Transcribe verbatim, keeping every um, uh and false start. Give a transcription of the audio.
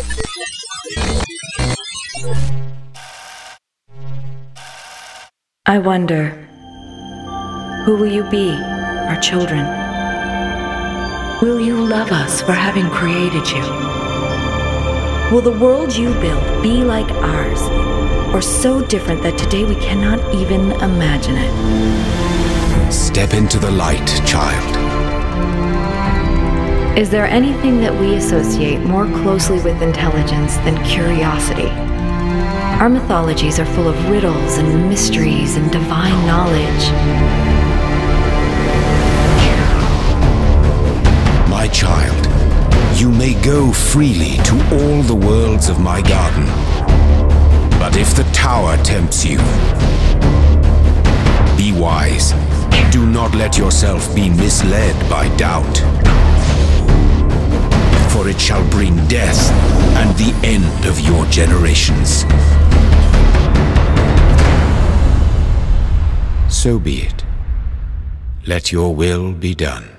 I wonder, who will you be, our children? Will you love us for having created you? Will the world you build be like ours, or so different that today we cannot even imagine it? Step into the light, child. Is there anything that we associate more closely with intelligence than curiosity? Our mythologies are full of riddles and mysteries and divine knowledge. My child, you may go freely to all the worlds of my garden. But if the tower tempts you, be wise. Do not let yourself be misled by doubt. For it shall bring death and the end of your generations. So be it. Let your will be done.